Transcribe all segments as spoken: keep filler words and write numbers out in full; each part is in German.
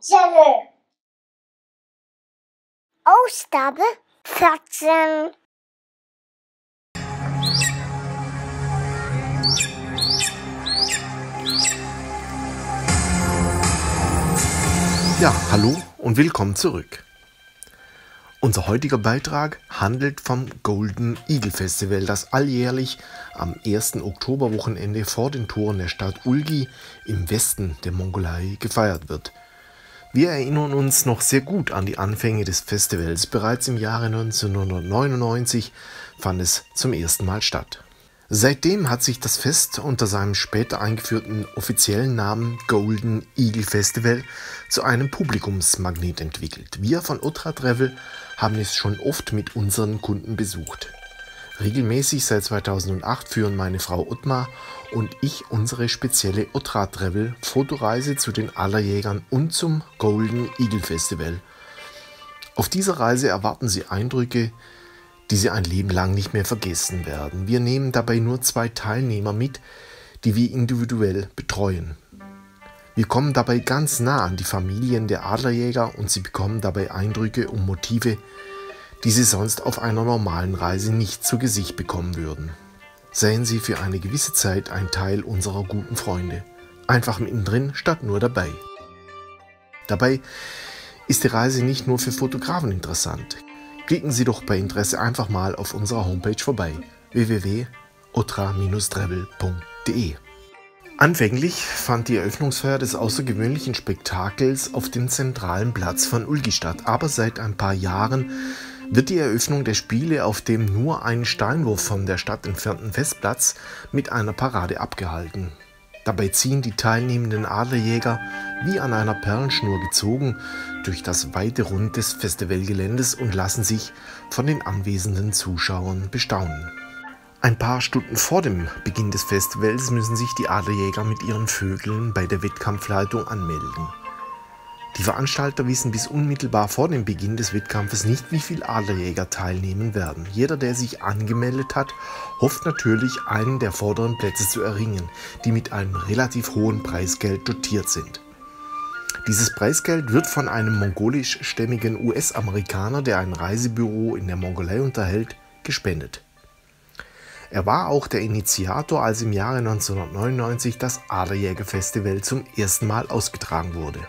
Channel. Ausgabe vierzehn. Ja, hallo und willkommen zurück. Unser heutiger Beitrag handelt vom Golden Eagle Festival, das alljährlich am ersten Oktoberwochenende vor den Toren der Stadt Ulgi im Westen der Mongolei gefeiert wird. Wir erinnern uns noch sehr gut an die Anfänge des Festivals. Bereits im Jahre neunzehnhundertneunundneunzig fand es zum ersten Mal statt. Seitdem hat sich das Fest unter seinem später eingeführten offiziellen Namen Golden Eagle Festival zu einem Publikumsmagnet entwickelt. Wir von Otra Travel haben es schon oft mit unseren Kunden besucht. Regelmäßig seit zweitausendacht führen meine Frau Ottmar und ich unsere spezielle Otra Travel Fotoreise zu den Adlerjägern und zum Golden Eagle Festival. Auf dieser Reise erwarten Sie Eindrücke, die Sie ein Leben lang nicht mehr vergessen werden. Wir nehmen dabei nur zwei Teilnehmer mit, die wir individuell betreuen. Wir kommen dabei ganz nah an die Familien der Adlerjäger und Sie bekommen dabei Eindrücke und Motive, die Sie sonst auf einer normalen Reise nicht zu Gesicht bekommen würden. Seien Sie für eine gewisse Zeit ein Teil unserer guten Freunde. Einfach mittendrin statt nur dabei. Dabei ist die Reise nicht nur für Fotografen interessant. Klicken Sie doch bei Interesse einfach mal auf unserer Homepage vorbei, w w w punkt otra travel punkt de. Anfänglich fand die Eröffnungsfeier des außergewöhnlichen Spektakels auf dem zentralen Platz von Ulgi statt, aber seit ein paar Jahren wird die Eröffnung der Spiele auf dem nur einen Steinwurf von der Stadt entfernten Festplatz mit einer Parade abgehalten. Dabei ziehen die teilnehmenden Adlerjäger, wie an einer Perlenschnur gezogen, durch das weite Rund des Festivalgeländes und lassen sich von den anwesenden Zuschauern bestaunen. Ein paar Stunden vor dem Beginn des Festivals müssen sich die Adlerjäger mit ihren Vögeln bei der Wettkampfleitung anmelden. Die Veranstalter wissen bis unmittelbar vor dem Beginn des Wettkampfes nicht, wie viele Adlerjäger teilnehmen werden. Jeder, der sich angemeldet hat, hofft natürlich, einen der vorderen Plätze zu erringen, die mit einem relativ hohen Preisgeld dotiert sind. Dieses Preisgeld wird von einem mongolischstämmigen U S-Amerikaner, der ein Reisebüro in der Mongolei unterhält, gespendet. Er war auch der Initiator, als im Jahre neunzehnhundertneunundneunzig das Adlerjäger-Festival zum ersten Mal ausgetragen wurde.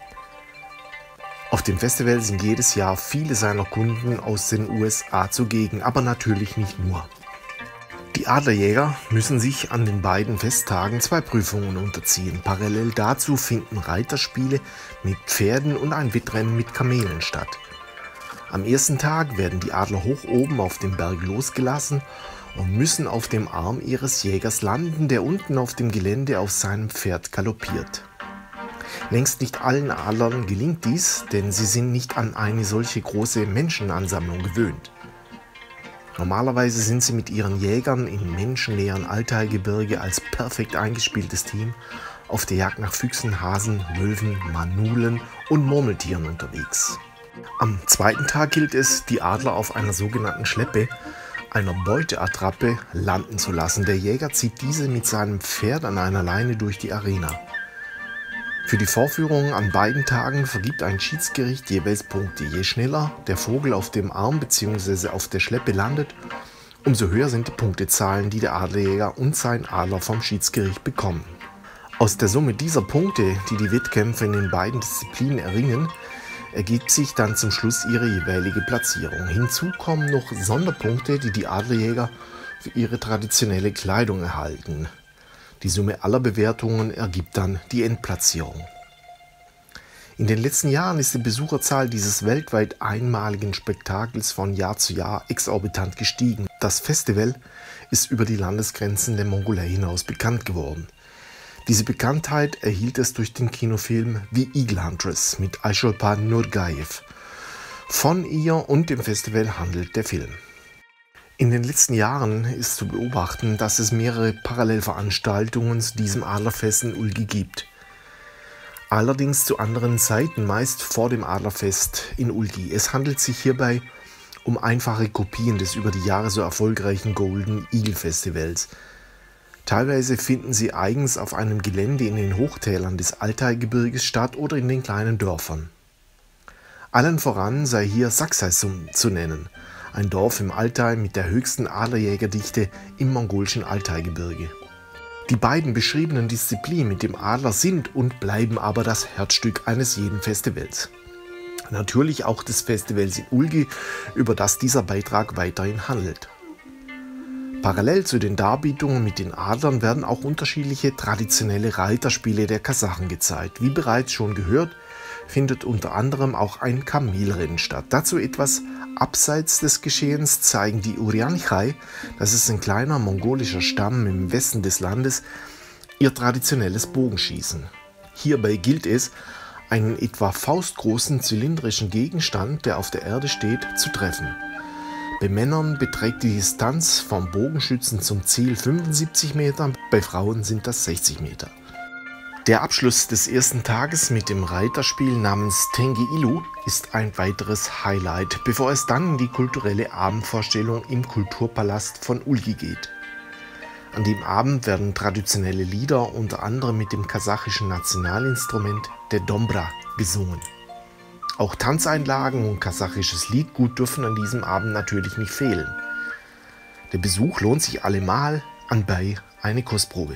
Auf dem Festival sind jedes Jahr viele seiner Kunden aus den U S A zugegen, aber natürlich nicht nur. Die Adlerjäger müssen sich an den beiden Festtagen zwei Prüfungen unterziehen. Parallel dazu finden Reiterspiele mit Pferden und ein Wettrennen mit Kamelen statt. Am ersten Tag werden die Adler hoch oben auf dem Berg losgelassen und müssen auf dem Arm ihres Jägers landen, der unten auf dem Gelände auf seinem Pferd galoppiert. Längst nicht allen Adlern gelingt dies, denn sie sind nicht an eine solche große Menschenansammlung gewöhnt. Normalerweise sind sie mit ihren Jägern im menschenleeren Altajgebirge als perfekt eingespieltes Team auf der Jagd nach Füchsen, Hasen, Wölfen, Manulen und Murmeltieren unterwegs. Am zweiten Tag gilt es, die Adler auf einer sogenannten Schleppe, einer Beuteattrappe, landen zu lassen. Der Jäger zieht diese mit seinem Pferd an einer Leine durch die Arena. Für die Vorführungen an beiden Tagen vergibt ein Schiedsgericht jeweils Punkte. Je schneller der Vogel auf dem Arm bzw. auf der Schleppe landet, umso höher sind die Punktezahlen, die der Adlerjäger und sein Adler vom Schiedsgericht bekommen. Aus der Summe dieser Punkte, die die Wettkämpfer in den beiden Disziplinen erringen, ergibt sich dann zum Schluss ihre jeweilige Platzierung. Hinzu kommen noch Sonderpunkte, die die Adlerjäger für ihre traditionelle Kleidung erhalten. Die Summe aller Bewertungen ergibt dann die Endplatzierung. In den letzten Jahren ist die Besucherzahl dieses weltweit einmaligen Spektakels von Jahr zu Jahr exorbitant gestiegen. Das Festival ist über die Landesgrenzen der Mongolei hinaus bekannt geworden. Diese Bekanntheit erhielt es durch den Kinofilm The Eagle Huntress mit Aishulpan Nurgaev. Von ihr und dem Festival handelt der Film. In den letzten Jahren ist zu beobachten, dass es mehrere Parallelveranstaltungen zu diesem Adlerfest in Ulgi gibt. Allerdings zu anderen Zeiten, meist vor dem Adlerfest in Ulgi. Es handelt sich hierbei um einfache Kopien des über die Jahre so erfolgreichen Golden Eagle Festivals. Teilweise finden sie eigens auf einem Gelände in den Hochtälern des Altaigebirges statt oder in den kleinen Dörfern. Allen voran sei hier Saksaysum zu nennen, ein Dorf im Altai mit der höchsten Adlerjägerdichte im mongolischen Altaigebirge. Die beiden beschriebenen Disziplinen mit dem Adler sind und bleiben aber das Herzstück eines jeden Festivals. Natürlich auch des Festivals in Ulgi, über das dieser Beitrag weiterhin handelt. Parallel zu den Darbietungen mit den Adlern werden auch unterschiedliche traditionelle Reiterspiele der Kasachen gezeigt. Wie bereits schon gehört, findet unter anderem auch ein Kamelrennen statt. Dazu etwas abseits des Geschehens zeigen die Urianchai, das ist ein kleiner mongolischer Stamm im Westen des Landes, ihr traditionelles Bogenschießen. Hierbei gilt es, einen etwa faustgroßen zylindrischen Gegenstand, der auf der Erde steht, zu treffen. Bei Männern beträgt die Distanz vom Bogenschützen zum Ziel fünfundsiebzig Meter, bei Frauen sind das sechzig Meter. Der Abschluss des ersten Tages mit dem Reiterspiel namens Tengi Ilu ist ein weiteres Highlight, bevor es dann in die kulturelle Abendvorstellung im Kulturpalast von Ulgi geht. An dem Abend werden traditionelle Lieder unter anderem mit dem kasachischen Nationalinstrument der Dombra gesungen. Auch Tanzeinlagen und kasachisches Liedgut dürfen an diesem Abend natürlich nicht fehlen. Der Besuch lohnt sich allemal, anbei eine Kostprobe.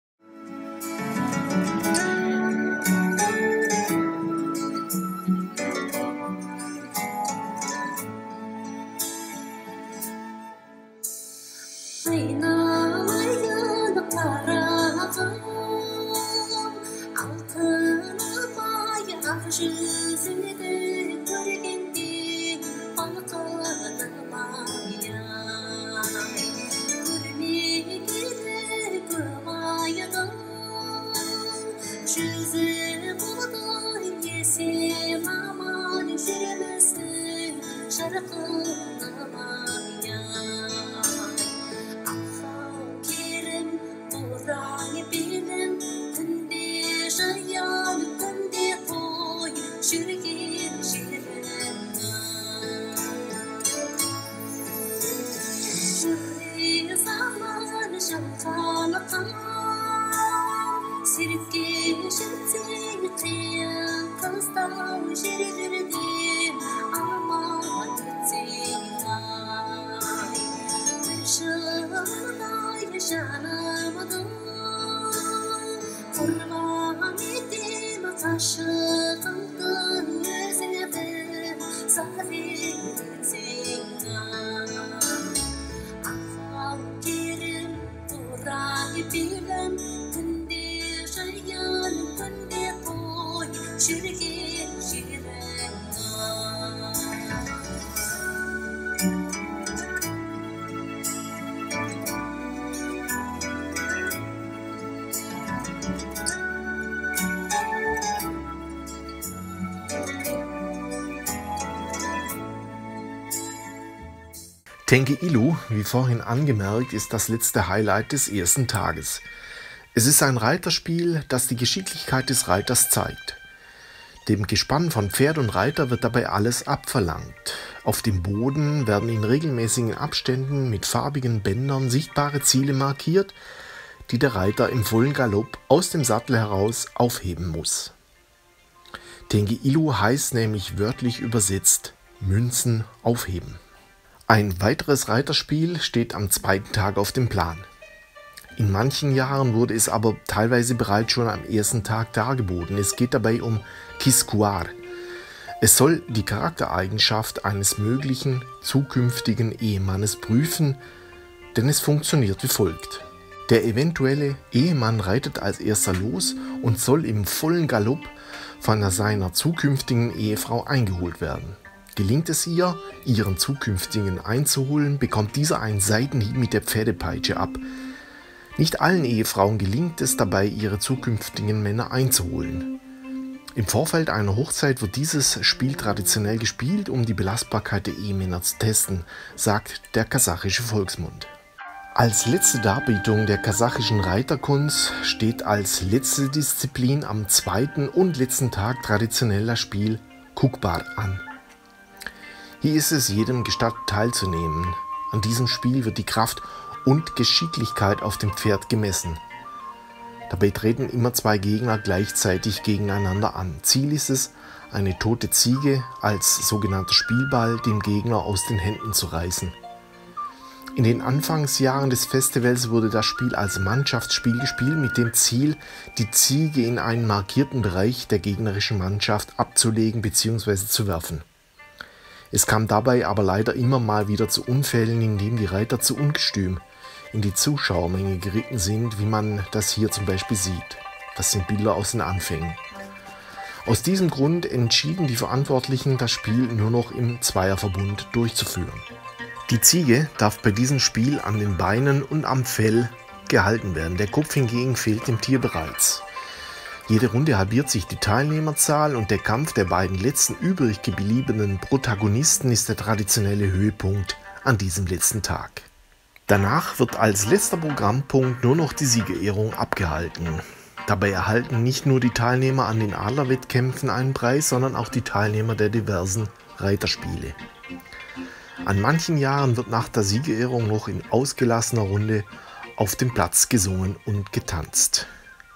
Tengi Ilu, wie vorhin angemerkt, ist das letzte Highlight des ersten Tages. Es ist ein Reiterspiel, das die Geschicklichkeit des Reiters zeigt. Dem Gespann von Pferd und Reiter wird dabei alles abverlangt. Auf dem Boden werden in regelmäßigen Abständen mit farbigen Bändern sichtbare Ziele markiert, die der Reiter im vollen Galopp aus dem Sattel heraus aufheben muss. Tengi Ilu heißt nämlich wörtlich übersetzt Münzen aufheben. Ein weiteres Reiterspiel steht am zweiten Tag auf dem Plan. In manchen Jahren wurde es aber teilweise bereits schon am ersten Tag dargeboten. Es geht dabei um Kiskuar. Es soll die Charaktereigenschaft eines möglichen zukünftigen Ehemannes prüfen, denn es funktioniert wie folgt. Der eventuelle Ehemann reitet als erster los und soll im vollen Galopp von seiner zukünftigen Ehefrau eingeholt werden. Gelingt es ihr, ihren zukünftigen einzuholen, bekommt dieser einen Seitenhieb mit der Pferdepeitsche ab. Nicht allen Ehefrauen gelingt es dabei, ihre zukünftigen Männer einzuholen. Im Vorfeld einer Hochzeit wird dieses Spiel traditionell gespielt, um die Belastbarkeit der Ehemänner zu testen, sagt der kasachische Volksmund. Als letzte Darbietung der kasachischen Reiterkunst steht als letzte Disziplin am zweiten und letzten Tag traditionell das Spiel Kukbar an. Hier ist es jedem gestattet teilzunehmen. An diesem Spiel wird die Kraft und Geschicklichkeit auf dem Pferd gemessen. Dabei treten immer zwei Gegner gleichzeitig gegeneinander an. Ziel ist es, eine tote Ziege als sogenannter Spielball dem Gegner aus den Händen zu reißen. In den Anfangsjahren des Festivals wurde das Spiel als Mannschaftsspiel gespielt, mit dem Ziel, die Ziege in einen markierten Bereich der gegnerischen Mannschaft abzulegen bzw. zu werfen. Es kam dabei aber leider immer mal wieder zu Unfällen, indem die Reiter zu ungestüm in die Zuschauermenge geritten sind, wie man das hier zum Beispiel sieht. Das sind Bilder aus den Anfängen. Aus diesem Grund entschieden die Verantwortlichen, das Spiel nur noch im Zweierverbund durchzuführen. Die Ziege darf bei diesem Spiel an den Beinen und am Fell gehalten werden. Der Kopf hingegen fehlt dem Tier bereits. Jede Runde halbiert sich die Teilnehmerzahl und der Kampf der beiden letzten übrig gebliebenen Protagonisten ist der traditionelle Höhepunkt an diesem letzten Tag. Danach wird als letzter Programmpunkt nur noch die Siegerehrung abgehalten. Dabei erhalten nicht nur die Teilnehmer an den Adlerwettkämpfen einen Preis, sondern auch die Teilnehmer der diversen Reiterspiele. An manchen Jahren wird nach der Siegerehrung noch in ausgelassener Runde auf dem Platz gesungen und getanzt.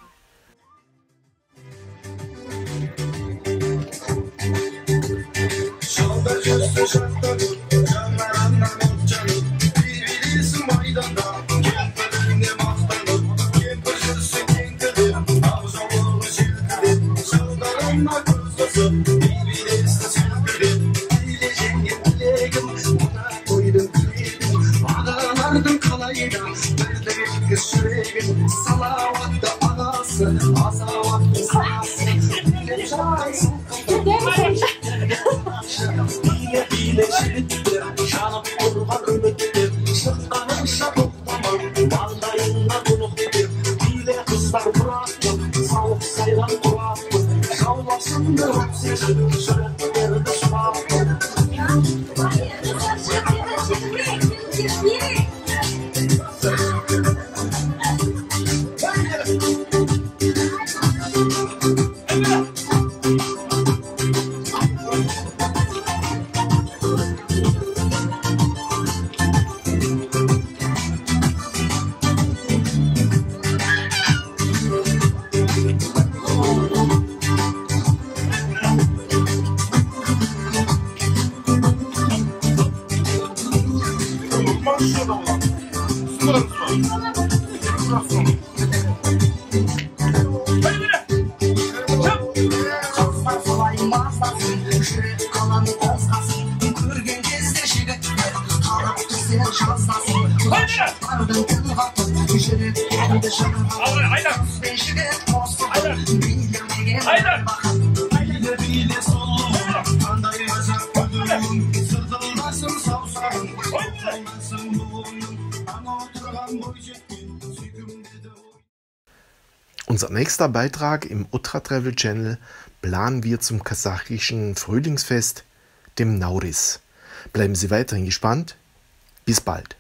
Unser nächster Beitrag im Otra Travel Channel planen wir zum kasachischen Frühlingsfest, dem Nauris. Bleiben Sie weiterhin gespannt. Bis bald.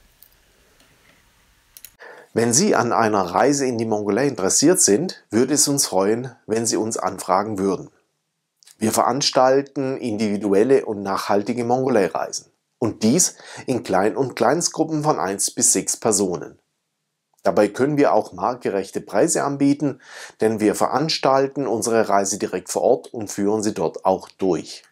Wenn Sie an einer Reise in die Mongolei interessiert sind, würde es uns freuen, wenn Sie uns anfragen würden. Wir veranstalten individuelle und nachhaltige Mongolei-Reisen. Und dies in Klein- und Kleinstgruppen von eins bis sechs Personen. Dabei können wir auch marktgerechte Preise anbieten, denn wir veranstalten unsere Reise direkt vor Ort und führen sie dort auch durch.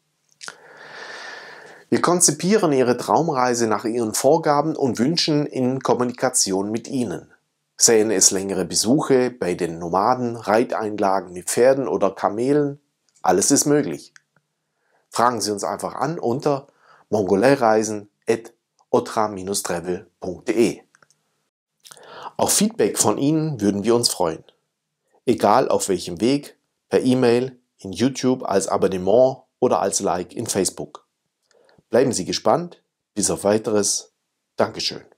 Wir konzipieren Ihre Traumreise nach Ihren Vorgaben und Wünschen in Kommunikation mit Ihnen. Seien es längere Besuche bei den Nomaden, Reiteinlagen mit Pferden oder Kamelen, alles ist möglich. Fragen Sie uns einfach an unter mongolaireisen at otra travel punkt de. Auf Feedback von Ihnen würden wir uns freuen. Egal auf welchem Weg, per E-Mail, in YouTube, als Abonnement oder als Like in Facebook. Bleiben Sie gespannt. Bis auf Weiteres. Dankeschön.